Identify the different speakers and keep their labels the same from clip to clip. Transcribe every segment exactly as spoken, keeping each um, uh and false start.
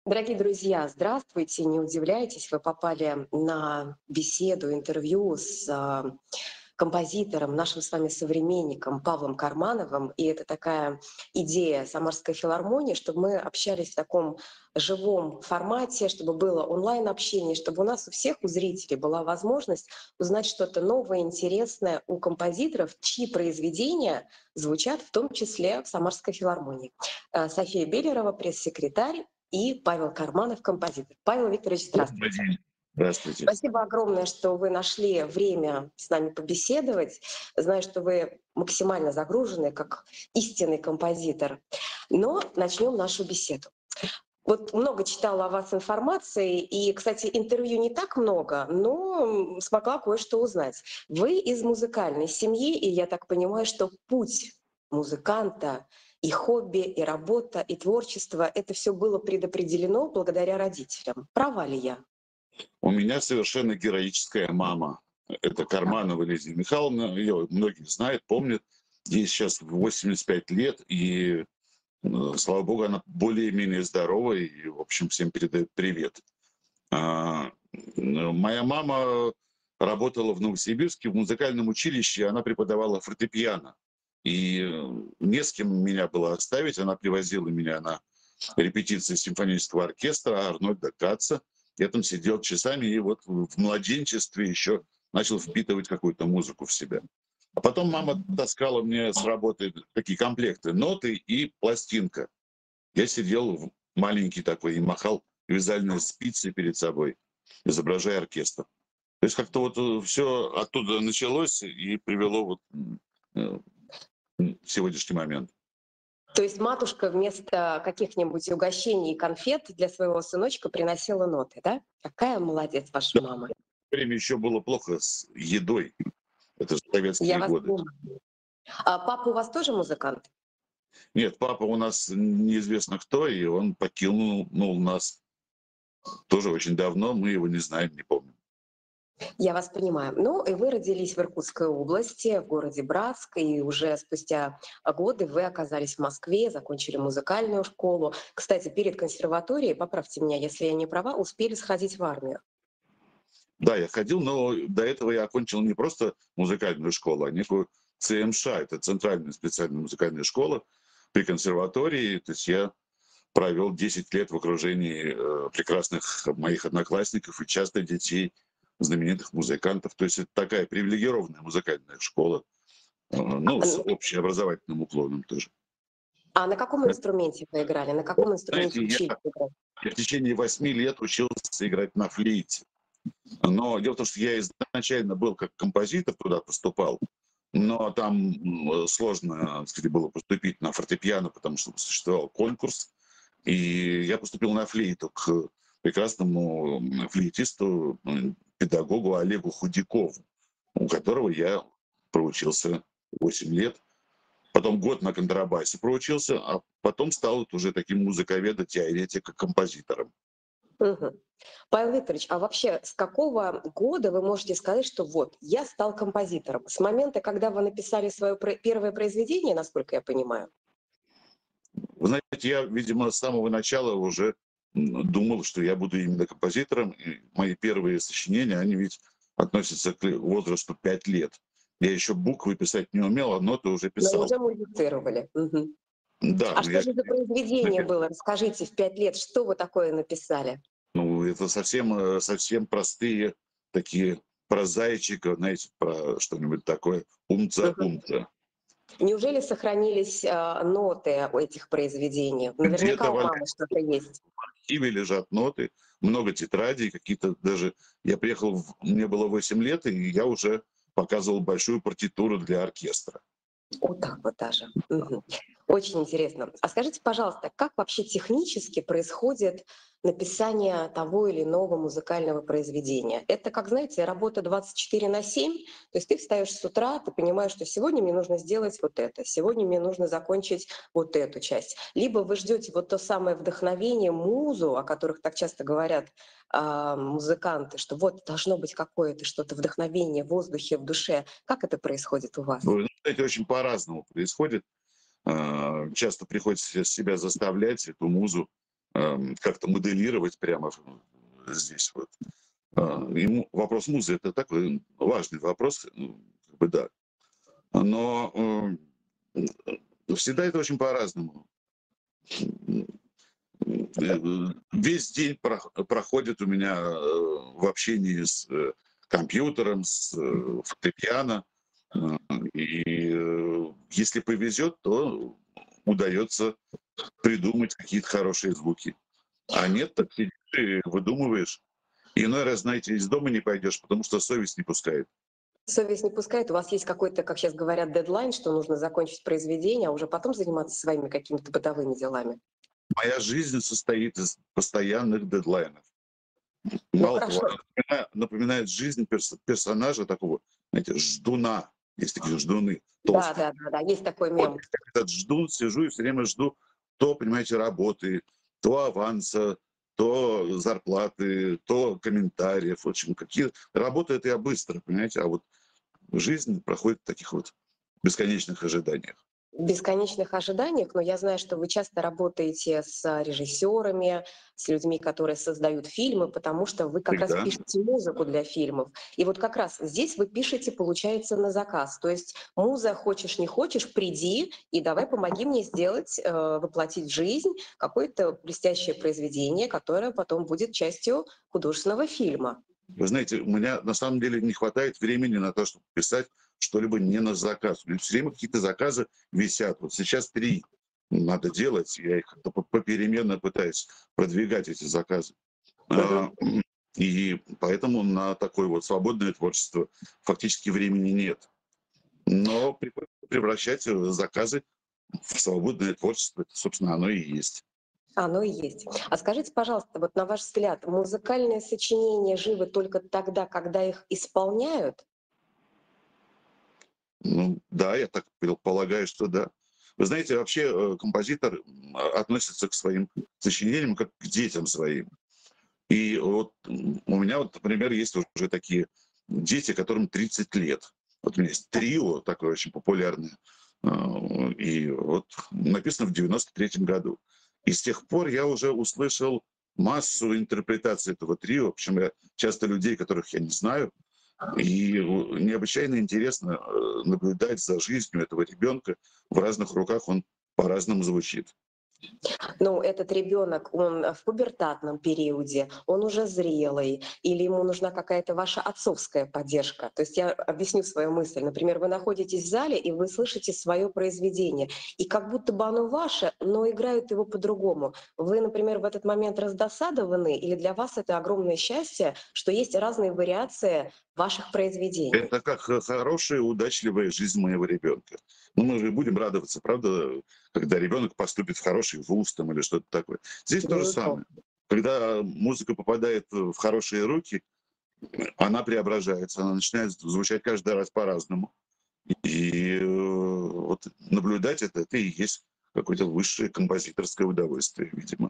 Speaker 1: Дорогие друзья, здравствуйте, не удивляйтесь, вы попали на беседу, интервью с а, композитором, нашим с вами современником Павлом Кармановым. И это такая идея Самарской филармонии, чтобы мы общались в таком живом формате, чтобы было онлайн-общение, чтобы у нас у всех, у зрителей была возможность узнать что-то новое, интересное у композиторов, чьи произведения звучат в том числе в Самарской филармонии. Э, София Белерова, пресс-секретарь, и Павел Карманов, композитор. Павел Викторович,
Speaker 2: Добрый
Speaker 1: здравствуйте.
Speaker 2: день. Здравствуйте.
Speaker 1: Спасибо огромное, что вы нашли время с нами побеседовать. Знаю, что вы максимально загружены, как истинный композитор. Но начнем нашу беседу. Вот много читала о вас информации, и, кстати, интервью не так много, но смогла кое-что узнать. Вы из музыкальной семьи, и я так понимаю, что путь музыканта и хобби, и работа, и творчество — это все было предопределено благодаря родителям. Права ли я?
Speaker 2: У меня совершенно героическая мама. Это Карманова Лидия Михайловна. Ее многие знают, помнят. Ей сейчас восемьдесят пять лет, и, э, слава богу, она более-менее здорова, и, в общем, всем передает привет. А, м, Моя мама работала в Новосибирске в музыкальном училище, она преподавала фортепиано. И э, не с кем меня было оставить, она привозила меня на репетиции симфонического оркестра Арнольда Каца. Я там сидел часами и вот в младенчестве еще начал впитывать какую-то музыку в себя. А потом мама таскала мне с работы такие комплекты: ноты и пластинка. Я сидел в- маленький такой и махал вязальной спицей перед собой, изображая оркестр. То есть как-то вот все оттуда началось и привело вот м, э, м, в сегодняшний момент.
Speaker 1: То есть матушка вместо каких-нибудь угощений и конфет для своего сыночка приносила ноты, да? Какая молодец ваша
Speaker 2: Да,
Speaker 1: мама.
Speaker 2: время еще было плохо с едой. Это же
Speaker 1: Я
Speaker 2: советские
Speaker 1: вас
Speaker 2: годы.
Speaker 1: понимаю. А папа у вас тоже музыкант?
Speaker 2: Нет, папа у нас неизвестно кто, и он покинул ну, нас тоже очень давно. Мы его не знаем, не помним.
Speaker 1: Я вас понимаю. Ну, и вы родились в Иркутской области, в городе Братск, и уже спустя годы вы оказались в Москве, закончили музыкальную школу. Кстати, перед консерваторией, поправьте меня, если я не права, успели сходить в армию.
Speaker 2: Да, я ходил, но до этого я окончил не просто музыкальную школу, а некую ЦМШ, это Центральная специальная музыкальная школа при консерватории. То есть я провел десять лет в окружении э, прекрасных моих одноклассников и часто детей знаменитых музыкантов. То есть это такая привилегированная музыкальная школа, э,
Speaker 1: А,
Speaker 2: ну, с
Speaker 1: н-
Speaker 2: общеобразовательным уклоном тоже.
Speaker 1: а на каком инструменте вы играли? На каком инструменте
Speaker 2: Знаете, я,
Speaker 1: учились играть?
Speaker 2: я в течение восьми лет учился играть на флейте. Но дело в том, что я изначально был как композитор, туда поступал, но там м, сложно, так сказать, было поступить на фортепиано, потому что существовал конкурс, и я поступил на флейту к прекрасному м, флейтисту, м, педагогу Олегу Худякову, у которого я проучился восемь лет. Потом год на контрабасе проучился, а потом стал вот уже таким музыковедом, теоретиком, композитором.
Speaker 1: Мгм. Павел Викторович, а вообще с какого года вы можете сказать, что вот, я стал композитором? С момента, когда вы написали свое первое произведение, насколько я понимаю?
Speaker 2: Вы знаете, я, видимо, с самого начала уже м, думал, что я буду именно композитором. И мои первые сочинения, они ведь относятся к возрасту пять лет. Я еще буквы писать не умел, а ноты уже
Speaker 1: Но
Speaker 2: писал.
Speaker 1: уже музицировали. Мгм.
Speaker 2: Да,
Speaker 1: А
Speaker 2: ну
Speaker 1: что
Speaker 2: я,
Speaker 1: же за произведение было? Расскажите, в пять лет, что вы такое написали?
Speaker 2: ну, это совсем, э, совсем простые такие про зайчика, знаете, про что-нибудь такое.
Speaker 1: Мгм.
Speaker 2: Умца-умца.
Speaker 1: Неужели сохранились а, ноты у этих произведений? Наверняка
Speaker 2: Где-то
Speaker 1: у
Speaker 2: в
Speaker 1: мамы что-то есть.
Speaker 2: архиве лежат ноты, много тетрадей, какие-то даже... Я приехал, в- мне было восемь лет, и я уже показывал большую партитуру для оркестра.
Speaker 1: Вот так вот даже. Мгм. Очень интересно. А скажите, пожалуйста, как вообще технически происходит написание того или иного музыкального произведения? Это, как знаете, работа двадцать четыре на семь. То есть ты встаешь с утра, ты понимаешь, что сегодня мне нужно сделать вот это, сегодня мне нужно закончить вот эту часть. Либо вы ждете вот то самое вдохновение, музу, о которых так часто говорят а, музыканты, что вот должно быть какое-то что-то вдохновение в воздухе, в душе. Как это происходит у вас?
Speaker 2: Вы знаете, очень по-разному происходит. А, Часто приходится себя заставлять, эту музу эм, как-то моделировать прямо здесь вот. А, ему вопрос музы — это такой важный вопрос, ну, как бы да. Но, м, всегда это очень по-разному. М, э, весь день прох проходит у меня, э, в общении с, э, компьютером, с, э, фортепиано. А, и, э, если повезет, то удается придумать какие-то хорошие звуки. А нет, так сидишь и выдумываешь. И иной раз, знаете, из дома не пойдешь, потому что совесть не пускает.
Speaker 1: Совесть не пускает, у вас есть какой-то, как сейчас говорят, дедлайн, что нужно закончить произведение, а уже потом заниматься своими какими-то бытовыми делами?
Speaker 2: Моя жизнь состоит из постоянных дедлайнов.
Speaker 1: Ну
Speaker 2: Мало того,
Speaker 1: хорошо.
Speaker 2: она напоминает напоминает жизнь перс персонажа такого, знаете, ждуна. Есть такие ждуны
Speaker 1: Да,
Speaker 2: толстые.
Speaker 1: да, да, да, есть такой
Speaker 2: Вот
Speaker 1: мем.
Speaker 2: я как этот ждун сижу и все время жду то, понимаете, работы, то аванса, то зарплаты, то комментариев. В общем, какие работаю это я быстро, понимаете, а вот жизнь проходит в таких вот бесконечных ожиданиях.
Speaker 1: Бесконечных ожиданиях, но я знаю, что вы часто работаете с режиссерами, с людьми, которые создают фильмы, потому что вы как раз
Speaker 2: Всегда.
Speaker 1: пишете музыку для фильмов. И вот как раз здесь вы пишете, получается, на заказ. То есть муза, хочешь не хочешь, приди и давай помоги мне сделать, э, воплотить в жизнь какое-то блестящее произведение, которое потом будет частью художественного фильма.
Speaker 2: Вы знаете, у меня на самом деле не хватает времени на то, чтобы писать что-либо не на заказ. У меня всё время какие-то заказы висят. Вот сейчас три надо делать, я их как-то по попеременно пытаюсь продвигать, эти заказы.
Speaker 1: Мгм.
Speaker 2: А, и поэтому на такое вот свободное творчество фактически времени нет. Но приходится превращать, э, заказы в свободное творчество. Это, собственно, оно и есть.
Speaker 1: Оно и есть. А скажите, пожалуйста, вот на ваш взгляд, музыкальные сочинения живы только тогда, когда их исполняют?
Speaker 2: Ну да, я так предполагаю, что да. Вы знаете, вообще, э, композитор, м, а, относится к своим сочинениям как к детям своим. И вот, м, у меня вот, например, есть уже такие дети, которым тридцать лет. Вот у меня есть трио такое очень популярное, а, и вот написано в девяносто третьем году. И с тех пор я уже услышал массу интерпретаций этого трио, причем я часто людей, которых я не знаю, и у необычайно интересно, э, наблюдать за жизнью этого ребенка. В разных руках он по-разному звучит.
Speaker 1: Ну, этот ребенок, он в пубертатном периоде, он уже зрелый, или ему нужна какая-то ваша отцовская поддержка? То есть я объясню свою мысль. Например, вы находитесь в зале, и вы слышите свое произведение, и как будто бы оно ваше, но играют его по-другому. Вы, например, в этот момент раздосадованы, или для вас это огромное счастье, что есть разные вариации ваших произведений?
Speaker 2: Это как х хорошая, удачливая жизнь моего ребенка. Ну, мы же будем радоваться, правда, когда ребенок поступит в хороший вуз там или что-то такое. Здесь то же самое.
Speaker 1: Безусловно.
Speaker 2: Когда музыка попадает в хорошие руки, она преображается, она начинает звучать каждый раз по-разному. И, э, вот наблюдать это — это и есть какое-то высшее композиторское удовольствие, видимо.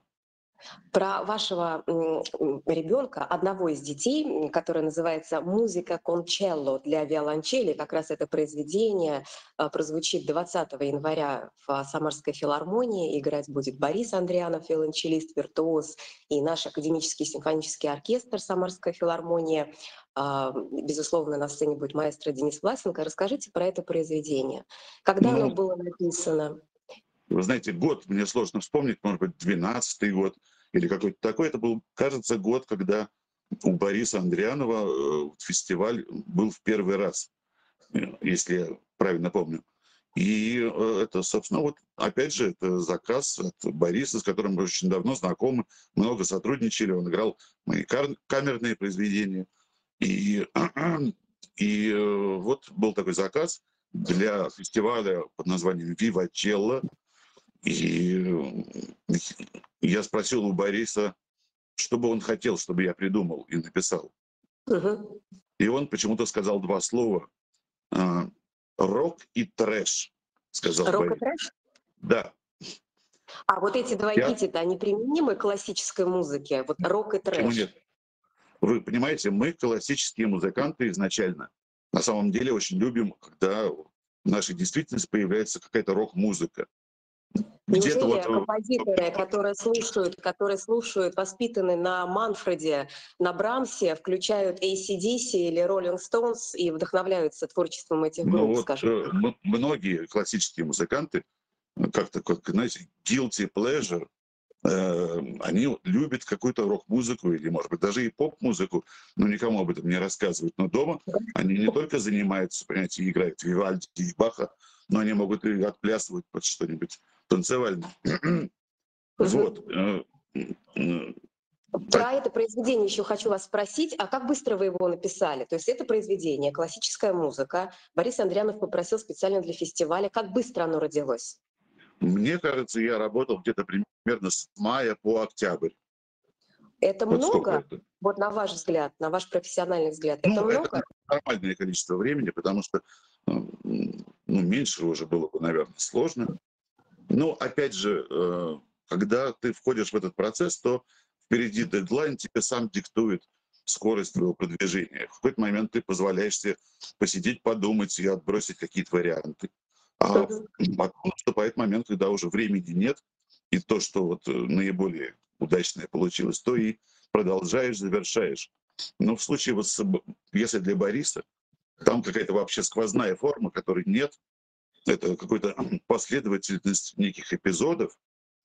Speaker 1: Про вашего ребенка, одного из детей, м, который называется «Музыка кончелло» для виолончели. Как раз это произведение а, прозвучит двадцатого января в Самарской филармонии. Играть будет Борис Андрианов, виолончелист, виртуоз, и наш академический симфонический оркестр Самарская филармония. А, Безусловно, на сцене будет маэстро Денис Власенко. Расскажите про это произведение. Когда оно
Speaker 2: Ну,
Speaker 1: было написано?
Speaker 2: вы знаете, год мне сложно вспомнить, может быть, двенадцатый год или какой-то такой. Это был, кажется, год, когда у Бориса Андрианова, э, вот фестиваль был в первый раз, э, если я правильно помню. И, э, это, собственно, вот опять же, это заказ от Бориса, с которым мы очень давно знакомы, много сотрудничали. Он играл мои кар камерные произведения. И и, э, вот был такой заказ для фестиваля под названием "Вивачелло". И, э, я спросил у Бориса, что бы он хотел, чтобы я придумал и написал.
Speaker 1: Мгм.
Speaker 2: И он почему-то сказал два слова, а, "рок" и "трэш", сказал
Speaker 1: Рок и
Speaker 2: Борис.
Speaker 1: трэш?
Speaker 2: Да,
Speaker 1: А вот эти два
Speaker 2: я
Speaker 1: эпитета, они применимы к классической музыке? Вот рок и
Speaker 2: почему
Speaker 1: трэш.
Speaker 2: нет? Вы понимаете, мы, классические музыканты, изначально на самом деле очень любим, когда в нашей действительности появляется какая-то рок-музыка. Где-то вот...
Speaker 1: Неужели композиторы, которые слушают, которые слушают, воспитаны на Манфреде, на Брамсе, включают эй си/ди си или Rolling Stones и вдохновляются творчеством этих
Speaker 2: Ну
Speaker 1: групп,
Speaker 2: вот
Speaker 1: скажем
Speaker 2: э,
Speaker 1: так?
Speaker 2: м- многие классические музыканты, э, как-то, как, знаете, guilty pleasure, э, они вот любят какую-то рок-музыку или, может быть, даже и поп-музыку, но никому об этом не рассказывают. Но дома они не только занимаются, понимаете, играют Вивальди и Баха, но они могут и отплясывать под что-нибудь танцевальное.
Speaker 1: Мгм.
Speaker 2: Вот. э, м,
Speaker 1: Про это произведение еще хочу вас спросить, а как быстро вы его написали? То есть это произведение, классическая музыка. Борис Андрянов попросил специально для фестиваля. Как быстро оно родилось?
Speaker 2: Мне кажется, я работал где-то примерно с мая по октябрь.
Speaker 1: Это
Speaker 2: Вот сколько
Speaker 1: много?
Speaker 2: это?
Speaker 1: Вот на ваш взгляд, на ваш профессиональный взгляд, это
Speaker 2: Ну, это
Speaker 1: много?
Speaker 2: нормальное количество времени, потому что э, м, ну, меньше уже было бы, наверное, сложно. Но, опять же, э, когда ты входишь в этот процесс, то впереди дедлайн тебе сам диктует скорость твоего продвижения. В какой-то момент ты позволяешь себе посидеть, подумать и отбросить какие-то варианты. А
Speaker 1: Мгм.
Speaker 2: потом наступает момент, когда уже времени нет, и то, что вот э, наиболее удачное получилось, то и продолжаешь, завершаешь. Но в случае вот с б- пьесой для Бориса, там какая-то вообще сквозная форма, которой нет. Это какой-то последовательность неких эпизодов,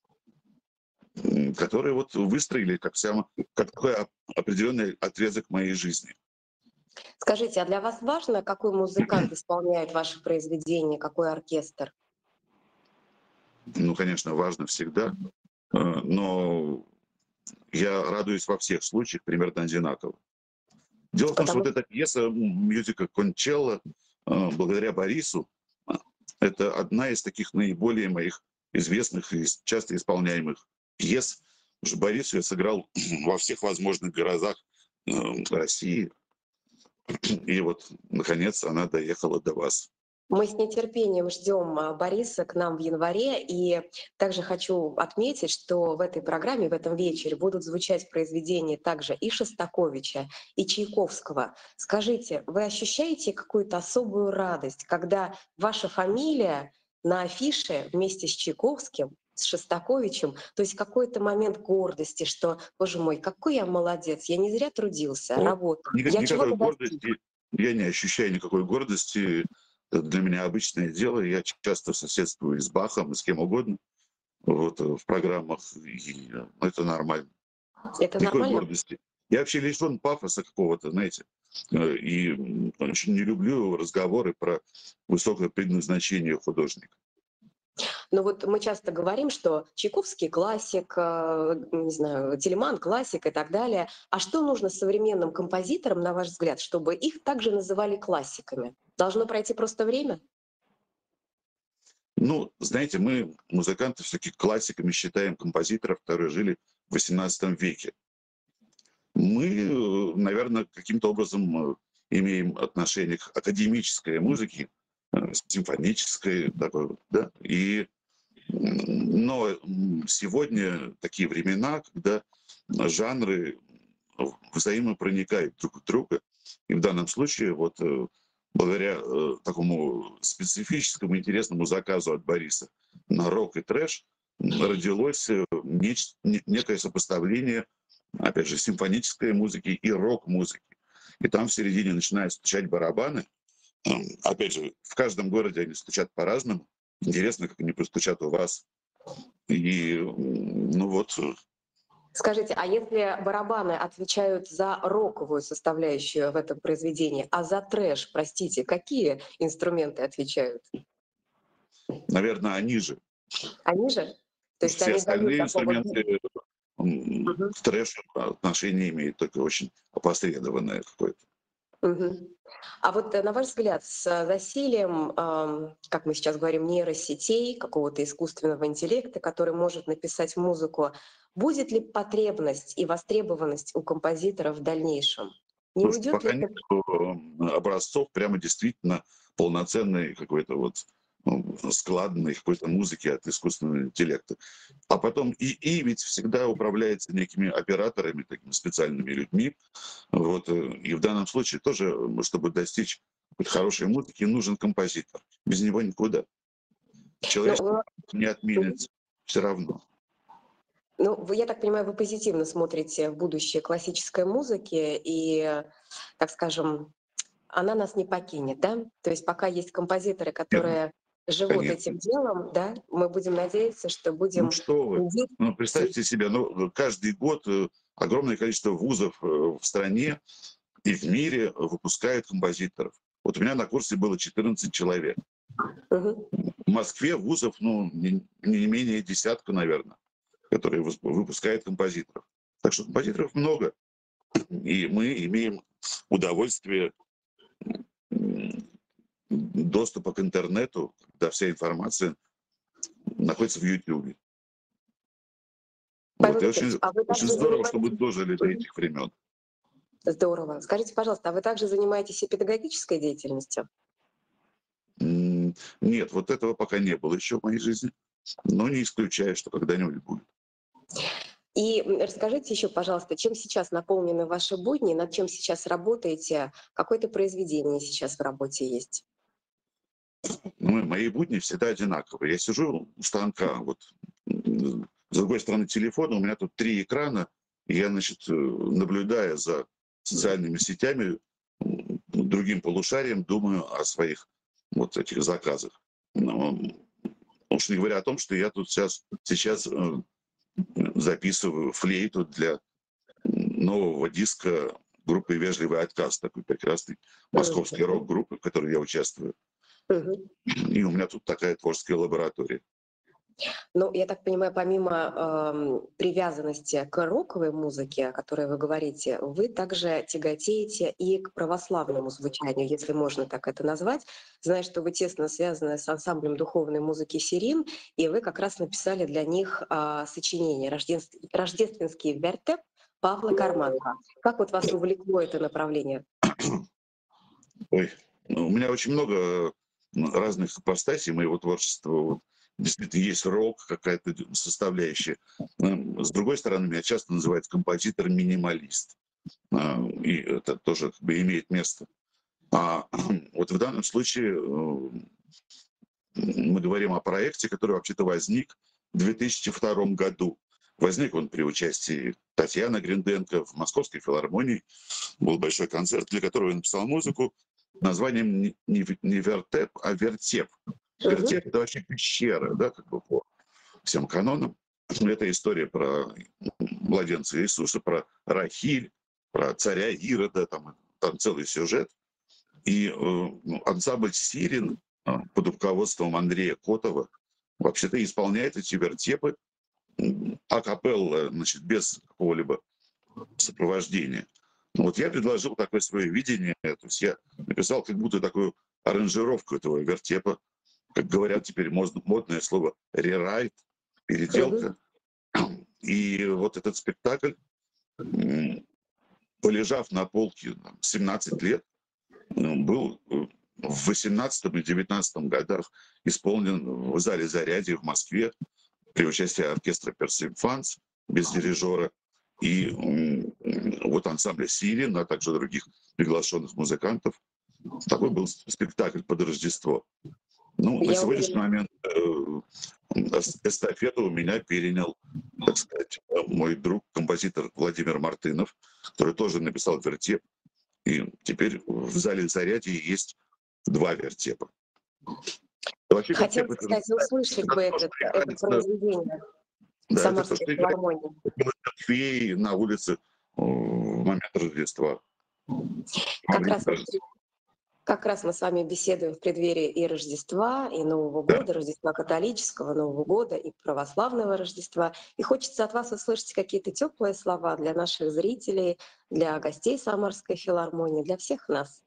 Speaker 2: м, которые вот выстроили как, вся, как такой оп- определенный отрезок моей жизни.
Speaker 1: Скажите, а для вас важно, какой музыкант исполняет ваши произведения, какой оркестр?
Speaker 2: Ну, конечно, важно всегда, э, но я радуюсь во всех случаях примерно одинаково. Дело в том, что
Speaker 1: Потому
Speaker 2: вот эта пьеса м, мюзикл «Кончелло», э, благодаря Борису, а, это одна из таких наиболее моих известных и с- часто исполняемых пьес. Потому что Борису я сыграл во всех возможных городах э, России. И вот, наконец, она доехала до вас.
Speaker 1: мы с нетерпением ждем а, Бориса к нам в январе. И также хочу отметить, что в этой программе, в этом вечере будут звучать произведения также и Шостаковича, и Чайковского. Скажите, вы ощущаете какую-то особую радость, когда ваша фамилия на афише вместе с Чайковским, с Шостаковичем, то есть какой-то момент гордости, что, боже мой, какой я молодец, я не зря трудился,
Speaker 2: О,
Speaker 1: работал,
Speaker 2: ни-
Speaker 1: я
Speaker 2: никакой
Speaker 1: чего-то достиг.
Speaker 2: гордости, я не ощущаю никакой гордости. Это для меня обычное дело. Я часто соседствую и с Бахом, и с кем угодно вот, э, в программах. И э, это нормально.
Speaker 1: Это
Speaker 2: Никакой
Speaker 1: нормально?
Speaker 2: гордости. Я вообще лишен пафоса какого-то, знаете. Э, И м, очень не люблю разговоры про высокое предназначение художника.
Speaker 1: Но вот мы часто говорим, что Чайковский классик, э, не знаю, Телеман классик и так далее. А что нужно современным композиторам, на ваш взгляд, чтобы их также называли классиками? Должно пройти просто время?
Speaker 2: Ну, знаете, мы, музыканты, все-таки классиками считаем композиторов, которые жили в восемнадцатом веке. Мы, наверное, каким-то образом э, имеем отношение к академической музыке, э, симфонической, такой, вот, да, и м, но м, сегодня такие времена, когда жанры взаимопроникают друг в друга, и в данном случае вот э, благодаря э, такому специфическому интересному заказу от Бориса на рок и трэш м, родилось э, неч- не- некое сопоставление, опять же, симфонической музыки и рок-музыки. И там в середине начинают стучать барабаны. М, Опять же, в каждом городе они стучат по-разному. Интересно, как они постучат у вас. И, м, ну вот, э,
Speaker 1: Скажите, а если барабаны отвечают за роковую составляющую в этом произведении, а за трэш, простите, какие инструменты отвечают?
Speaker 2: наверное, они же.
Speaker 1: Они же? То
Speaker 2: Потому что
Speaker 1: есть
Speaker 2: все
Speaker 1: они дают
Speaker 2: остальные
Speaker 1: такого...
Speaker 2: инструменты м,
Speaker 1: Мгм.
Speaker 2: к трэшу отношение имеют только очень опосредованное какое-то.
Speaker 1: Мгм. А вот э, на ваш взгляд, с э, засилием, ам, как мы сейчас говорим, нейросетей, какого-то искусственного интеллекта, который может написать музыку, будет ли потребность и востребованность у композиторов в дальнейшем? Не
Speaker 2: Слушайте,
Speaker 1: уйдет ли
Speaker 2: пока нет
Speaker 1: это?
Speaker 2: э, образцов прямо действительно полноценной какой-то вот ну, складной какой-то музыки от искусственного интеллекта. А потом и и ведь всегда управляется некими операторами, такими специальными людьми. Вот, э, и в данном случае тоже, м, чтобы достичь какой-то хорошей музыки, нужен композитор. Без него никуда.
Speaker 1: Ну,
Speaker 2: Человечество
Speaker 1: вы-
Speaker 2: не
Speaker 1: Мгм.
Speaker 2: отменится. все равно.
Speaker 1: Ну, вы, я так понимаю, вы позитивно смотрите в будущее классической музыки, и, так скажем, она нас не покинет, да? То есть пока есть композиторы,
Speaker 2: Нет,
Speaker 1: которые живут
Speaker 2: конечно.
Speaker 1: этим делом, да, мы будем надеяться, что
Speaker 2: Ну
Speaker 1: будем
Speaker 2: что вы,
Speaker 1: следить.
Speaker 2: ну представьте себе, ну каждый год э, огромное количество вузов э, в стране и в мире выпускают композиторов. Вот у меня на курсе было четырнадцать человек.
Speaker 1: Мгм.
Speaker 2: В Москве вузов, ну, не, не менее десятка, наверное, которые выс- выпускают композиторов. Так что композиторов много, и мы имеем удовольствие м, доступа к интернету, когда вся информация находится в Ютубе.
Speaker 1: Павел
Speaker 2: Вот. И
Speaker 1: Викторович,
Speaker 2: очень,
Speaker 1: а вы
Speaker 2: очень
Speaker 1: также
Speaker 2: здорово, что мы
Speaker 1: занимаетесь...
Speaker 2: дожили до
Speaker 1: Мгм.
Speaker 2: этих времен.
Speaker 1: Здорово. Скажите, пожалуйста, а вы также занимаетесь и педагогической деятельностью?
Speaker 2: М, Нет, вот этого пока не было еще в моей жизни, но не исключаю, что когда-нибудь будет.
Speaker 1: И м, расскажите еще, пожалуйста, чем сейчас наполнены ваши будни, над чем сейчас работаете, какое-то произведение сейчас в работе есть?
Speaker 2: Ну, мои будни всегда одинаковые. Я сижу у станка, вот м, с другой стороны телефона, у меня тут три экрана, и я, значит, э, наблюдая за социальными сетями, м, другим полушарием, думаю о своих вот этих заказах. Ну, уж не говоря о том, что я тут сейчас, сейчас э, записываю флейту для нового диска группы «Вежливый отказ», такой прекрасной московской
Speaker 1: Мгм.
Speaker 2: рок-группы, в которой я участвую.
Speaker 1: Мгм.
Speaker 2: И у меня тут такая творческая лаборатория.
Speaker 1: Ну, я так понимаю, помимо ам, привязанности к роковой музыке, о которой вы говорите, вы также тяготеете и к православному звучанию, если можно так это назвать. Знаю, что вы тесно связаны с ансамблем духовной музыки «Сирин», и вы как раз написали для них а, сочинение «Рождество- «Рождественский вертеп» Павла Карманова. Как вот вас увлекло это направление?
Speaker 2: Ой, ну, у меня очень много м, разных ипостасей моего творчества. Вот, действительно, есть рок, какая-то д- составляющая. М, С другой стороны, меня часто называют композитор-минималист. А, И это тоже как бы имеет место. А вот в данном случае э, мы говорим о проекте, который вообще-то возник в две тысячи втором году. Возник он при участии Татьяны Гринденко в Московской филармонии. Был большой концерт, для которого я написал музыку названием не, не в- не вертеп, а вертеп.
Speaker 1: Мгм.
Speaker 2: Вертеп — это вообще пещера, да, как бы по всем канонам. Это история про младенца Иисуса, про Рахиль, про царя Ирода, там, там целый сюжет. И э, ну, ансамбль «Сирин» э, под руководством Андрея Котова вообще-то исполняет эти вертепы м, акапелла, значит, без какого-либо сопровождения. Ну, вот я предложил такое свое видение, то есть я написал как будто такую аранжировку этого вертепа, как говорят теперь мод- модное слово «рерайт»,
Speaker 1: Мгм.
Speaker 2: переделка. И вот этот спектакль, м, полежав на полке там, семнадцать лет, м, был э, в восемнадцатом и девятнадцатом годах исполнен в зале «Зарядье» в Москве при участии оркестра «Персимфанс» без дирижера и м, вот ансамбля «Сирин», а также других приглашенных музыкантов. Такой был спектакль под Рождество. Ну, на
Speaker 1: Я
Speaker 2: сегодняшний
Speaker 1: уверена.
Speaker 2: момент э, эс- эстафету у меня перенял, так сказать, э, мой друг, композитор Владимир Мартынов, который тоже написал вертеп. И теперь в зале «Зарядье» есть два вертепа. Вообще вертеп —
Speaker 1: Хотелось,
Speaker 2: это,
Speaker 1: кстати, услышать
Speaker 2: это
Speaker 1: бы
Speaker 2: то,
Speaker 1: этот,
Speaker 2: что
Speaker 1: это
Speaker 2: играется,
Speaker 1: произведение
Speaker 2: да, это то,
Speaker 1: Самарской
Speaker 2: что играется
Speaker 1: филармонии.
Speaker 2: около церквей, на улице э, в момент Рождества. Во
Speaker 1: Как
Speaker 2: время
Speaker 1: раз, вот,
Speaker 2: Рождества.
Speaker 1: как раз мы с вами беседуем в преддверии и Рождества, и Нового
Speaker 2: Да.
Speaker 1: года, Рождества католического, Нового года и православного Рождества. И хочется от вас услышать какие-то теплые слова для наших зрителей, для гостей Самарской филармонии, для всех нас.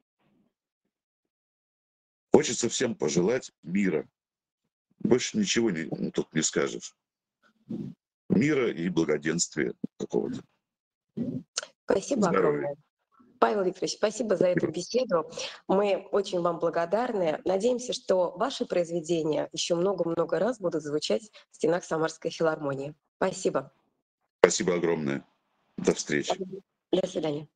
Speaker 2: Хочется всем пожелать мира. Больше ничего не, ну, тут не скажешь. Мира и благоденствия какого-то.
Speaker 1: Спасибо
Speaker 2: Здоровья.
Speaker 1: огромное. Павел Викторович, спасибо за эту
Speaker 2: Спасибо.
Speaker 1: беседу. Мы очень вам благодарны. Надеемся, что ваши произведения еще много-много раз будут звучать в стенах Самарской филармонии. Спасибо.
Speaker 2: Спасибо огромное. До встречи.
Speaker 1: До свидания.